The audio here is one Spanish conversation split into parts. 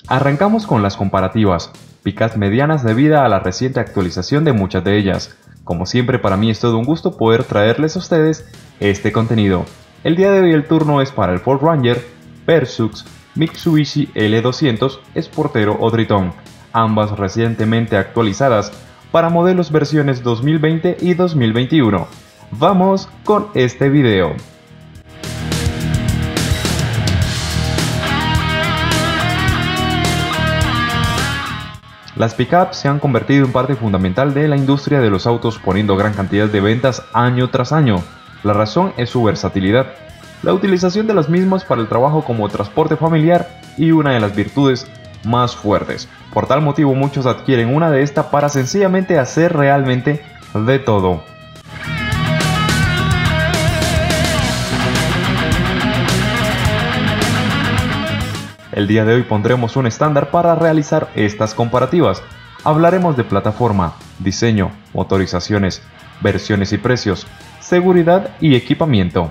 Arrancamos con las comparativas, pickups medianas debido a la reciente actualización de muchas de ellas. Como siempre, para mí es todo un gusto poder traerles a ustedes este contenido. El día de hoy el turno es para el Ford Ranger versus Mitsubishi L200 Sportero o Triton, ambas recientemente actualizadas para modelos versiones 2020 y 2021. Vamos con este video. Las pickups se han convertido en parte fundamental de la industria de los autos, poniendo gran cantidad de ventas año tras año. La razón es su versatilidad, la utilización de las mismas para el trabajo como transporte familiar y una de las virtudes más fuertes. Por tal motivo muchos adquieren una de estas para sencillamente hacer realmente de todo. El día de hoy pondremos un estándar para realizar estas comparativas. Hablaremos de plataforma, diseño, motorizaciones, versiones y precios, seguridad y equipamiento.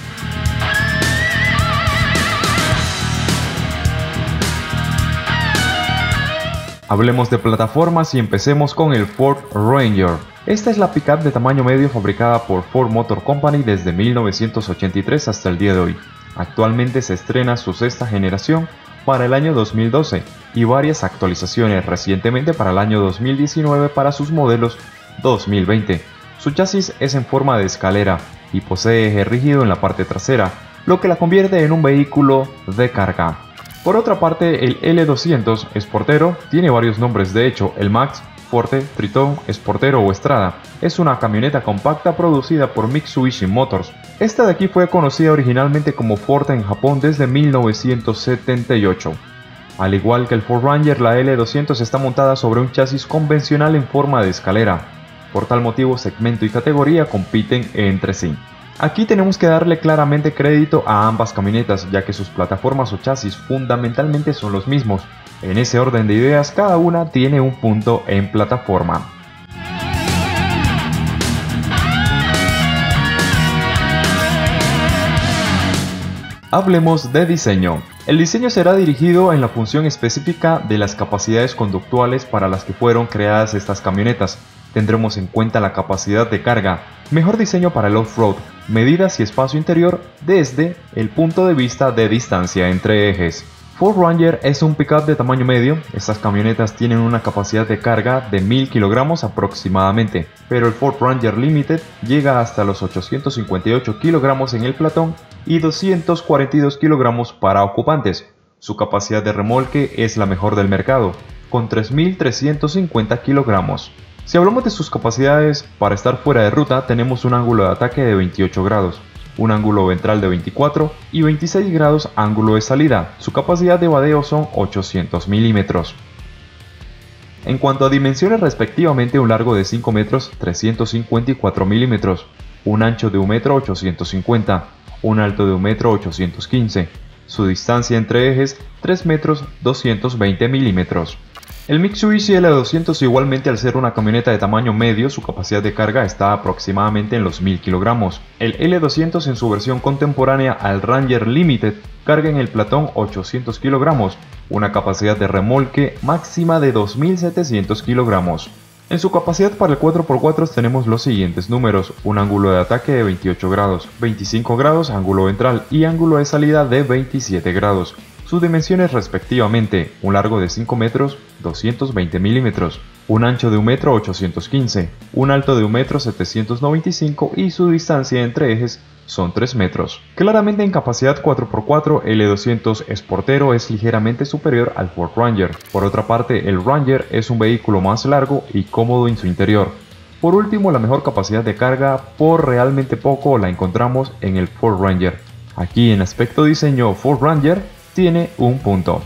Hablemos de plataformas y empecemos con el Ford Ranger. Esta es la pickup de tamaño medio fabricada por Ford Motor Company desde 1983 hasta el día de hoy. Actualmente se estrena su sexta generación para el año 2012 y varias actualizaciones recientemente para el año 2019 para sus modelos 2020. Su chasis es en forma de escalera y posee eje rígido en la parte trasera, lo que la convierte en un vehículo de carga. Por otra parte, el L200 Sportero tiene varios nombres, de hecho, el Max, Forte, Triton, Sportero o Strada. Es una camioneta compacta producida por Mitsubishi Motors. Esta de aquí fue conocida originalmente como Forte en Japón desde 1978. Al igual que el Ford Ranger, la L200 está montada sobre un chasis convencional en forma de escalera. Por tal motivo, segmento y categoría compiten entre sí. Aquí tenemos que darle claramente crédito a ambas camionetas, ya que sus plataformas o chasis fundamentalmente son los mismos. En ese orden de ideas, cada una tiene un punto en plataforma. Hablemos de diseño. El diseño será dirigido en la función específica de las capacidades conductuales para las que fueron creadas estas camionetas. Tendremos en cuenta la capacidad de carga, mejor diseño para el off-road, medidas y espacio interior desde el punto de vista de distancia entre ejes. Ford Ranger es un pickup de tamaño medio. Estas camionetas tienen una capacidad de carga de 1000 kilogramos aproximadamente, pero el Ford Ranger Limited llega hasta los 858 kilogramos en el platón y 242 kilogramos para ocupantes. Su capacidad de remolque es la mejor del mercado, con 3350 kilogramos. Si hablamos de sus capacidades para estar fuera de ruta, tenemos un ángulo de ataque de 28 grados, un ángulo ventral de 24 y 26 grados ángulo de salida. Su capacidad de vadeo son 800 milímetros. En cuanto a dimensiones, respectivamente, un largo de 5 metros 354 milímetros, un ancho de 1 metro 850, un alto de 1 metro 815, su distancia entre ejes 3 metros 220 milímetros. El Mitsubishi L200 igualmente, al ser una camioneta de tamaño medio, su capacidad de carga está aproximadamente en los 1000 kilogramos. El L200 en su versión contemporánea al Ranger Limited carga en el platón 800 kilogramos, una capacidad de remolque máxima de 2700 kilogramos. En su capacidad para el 4x4 tenemos los siguientes números: un ángulo de ataque de 28 grados, 25 grados ángulo ventral y ángulo de salida de 27 grados. Sus dimensiones respectivamente: un largo de 5 metros 220 milímetros, un ancho de 1 metro 815, un alto de 1 metro 795 y su distancia entre ejes son 3 metros. Claramente en capacidad 4x4, el L200 Sportero es ligeramente superior al Ford Ranger. Por otra parte, el Ranger es un vehículo más largo y cómodo en su interior. Por último, la mejor capacidad de carga por realmente poco la encontramos en el Ford Ranger. Aquí en aspecto diseño, Ford Ranger tiene un punto.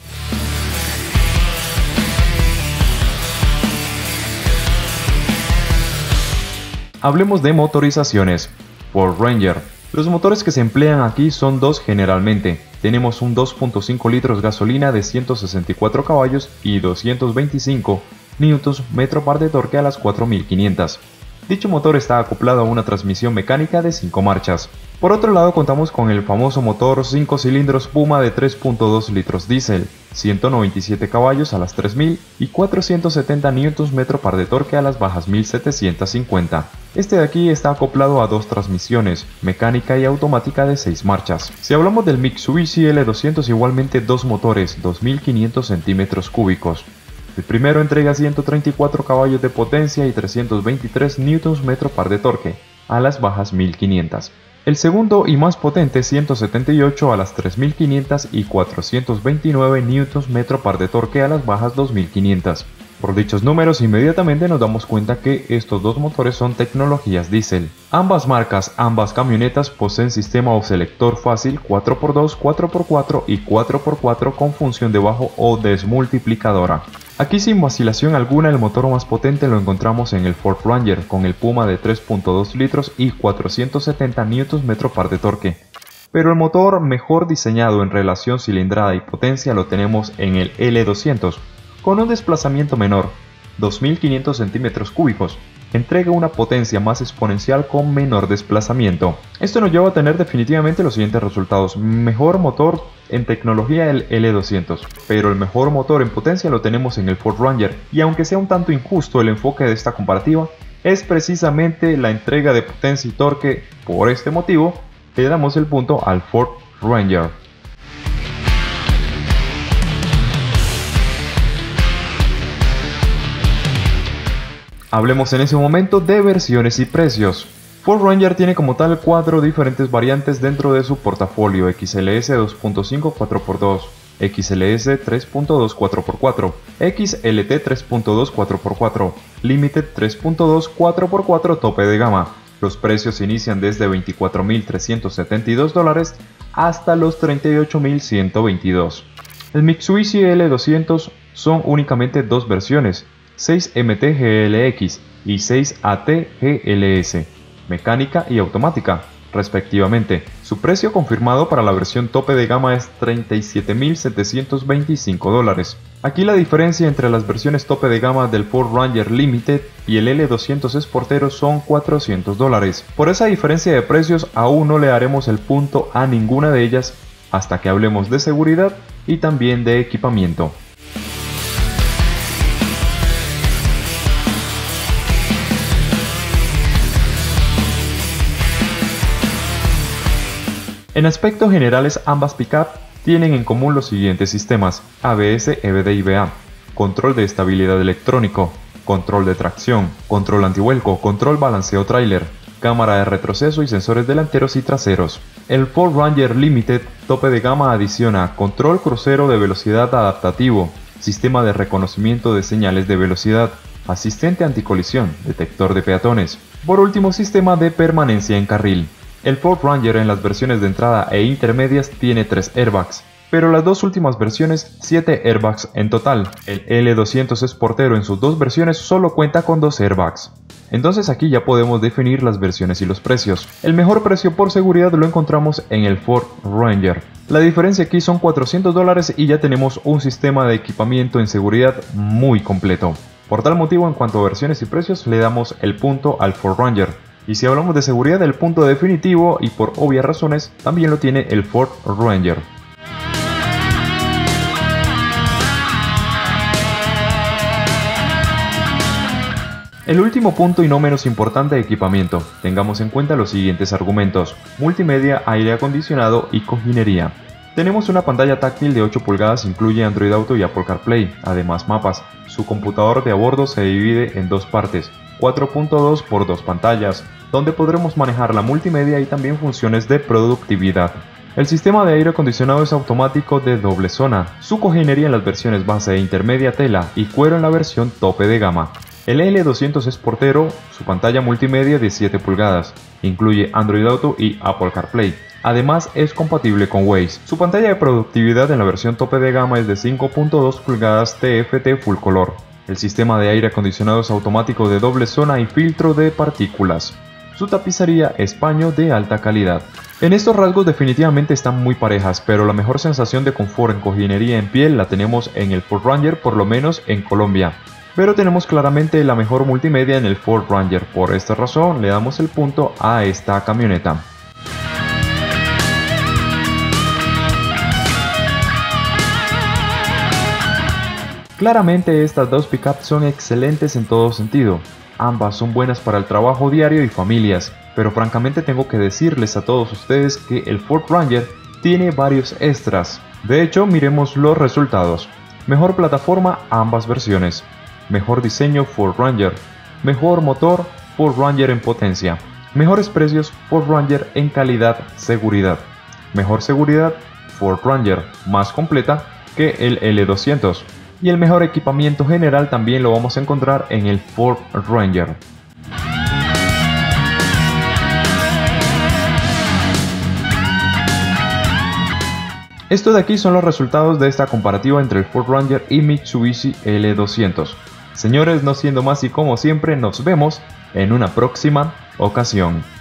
Hablemos de motorizaciones. Ford Ranger. Los motores que se emplean aquí son dos generalmente. Tenemos un 2.5 litros gasolina de 164 caballos y 225 Nm par de torque a las 4500. Dicho motor está acoplado a una transmisión mecánica de 5 marchas. Por otro lado contamos con el famoso motor 5 cilindros Puma de 3.2 litros diésel, 197 caballos a las 3000 y 470 Nm par de torque a las bajas 1750. Este de aquí está acoplado a dos transmisiones, mecánica y automática de 6 marchas. Si hablamos del Mitsubishi L200, igualmente dos motores, 2500 centímetros cúbicos. El primero entrega 134 caballos de potencia y 323 Nm par de torque, a las bajas 1500. El segundo y más potente 178 a las 3500 y 429 Nm par de torque a las bajas 2500. Por dichos números inmediatamente nos damos cuenta que estos dos motores son tecnologías diésel. Ambas marcas, ambas camionetas poseen sistema o selector fácil 4x2, 4x4 y 4x4 con función de bajo o desmultiplicadora. Aquí sin vacilación alguna el motor más potente lo encontramos en el Ford Ranger con el Puma de 3.2 litros y 470 Nm par de torque. Pero el motor mejor diseñado en relación cilindrada y potencia lo tenemos en el L200, con un desplazamiento menor, 2500 centímetros cúbicos, entrega una potencia más exponencial con menor desplazamiento. Esto nos lleva a tener definitivamente los siguientes resultados: mejor motor en tecnología el L200, pero el mejor motor en potencia lo tenemos en el Ford Ranger, y aunque sea un tanto injusto el enfoque de esta comparativa, es precisamente la entrega de potencia y torque. Por este motivo, le damos el punto al Ford Ranger. Hablemos en ese momento de versiones y precios. Ford Ranger tiene como tal 4 diferentes variantes dentro de su portafolio: XLS 2.5 4x2, XLS 3.2 4x4, XLT 3.2 4x4, Limited 3.2 4x4 tope de gama. Los precios inician desde $24.372 hasta los $38.122. El Mitsubishi L200 son únicamente dos versiones, 6MT GLX y 6AT GLS, mecánica y automática, respectivamente. Su precio confirmado para la versión tope de gama es $37.725. Aquí la diferencia entre las versiones tope de gama del Ford Ranger Limited y el L200 Sportero son $400. Por esa diferencia de precios aún no le daremos el punto a ninguna de ellas hasta que hablemos de seguridad y también de equipamiento. En aspectos generales, ambas pick-up tienen en común los siguientes sistemas: ABS, EBD y BA, control de estabilidad electrónico, control de tracción, control antivuelco, control balanceo tráiler, cámara de retroceso y sensores delanteros y traseros. El Ford Ranger Limited tope de gama adiciona control crucero de velocidad adaptativo, sistema de reconocimiento de señales de velocidad, asistente anticolisión, detector de peatones. Por último, sistema de permanencia en carril. El Ford Ranger en las versiones de entrada e intermedias tiene 3 airbags, pero las dos últimas versiones 7 airbags en total. El L200 Sportero en sus dos versiones solo cuenta con 2 airbags. Entonces aquí ya podemos definir las versiones y los precios. El mejor precio por seguridad lo encontramos en el Ford Ranger. La diferencia aquí son $400 y ya tenemos un sistema de equipamiento en seguridad muy completo. Por tal motivo, en cuanto a versiones y precios, le damos el punto al Ford Ranger. Y si hablamos de seguridad, el punto definitivo, y por obvias razones, también lo tiene el Ford Ranger. El último punto y no menos importante de equipamiento, tengamos en cuenta los siguientes argumentos: multimedia, aire acondicionado y cojinería. Tenemos una pantalla táctil de 8 pulgadas, incluye Android Auto y Apple CarPlay, además mapas. Su computador de a bordo se divide en dos partes, 4.2 por 2 pantallas, donde podremos manejar la multimedia y también funciones de productividad. El sistema de aire acondicionado es automático de doble zona. Su cojinería en las versiones base e intermedia tela y cuero en la versión tope de gama. El L200 Sportero, su pantalla multimedia de 7 pulgadas, incluye Android Auto y Apple CarPlay. Además es compatible con Waze. Su pantalla de productividad en la versión tope de gama es de 5.2 pulgadas TFT Full Color. El sistema de aire acondicionado es automático de doble zona y filtro de partículas. Su tapicería es paño de alta calidad. En estos rasgos definitivamente están muy parejas, pero la mejor sensación de confort en cojinería en piel la tenemos en el Ford Ranger, por lo menos en Colombia. pero tenemos claramente la mejor multimedia en el Ford Ranger. Por esta razón le damos el punto a esta camioneta. Claramente estas dos pickups son excelentes en todo sentido. Ambas son buenas para el trabajo diario y familias, pero francamente tengo que decirles a todos ustedes que el Ford Ranger tiene varios extras. De hecho, miremos los resultados. Mejor plataforma, ambas versiones. Mejor diseño, Ford Ranger. Mejor motor, Ford Ranger en potencia. Mejores precios, Ford Ranger en calidad, seguridad. Mejor seguridad, Ford Ranger, más completa que el L200. Y el mejor equipamiento general también lo vamos a encontrar en el Ford Ranger. Estos de aquí son los resultados de esta comparativa entre el Ford Ranger y Mitsubishi L200. Señores, no siendo más y como siempre, nos vemos en una próxima ocasión.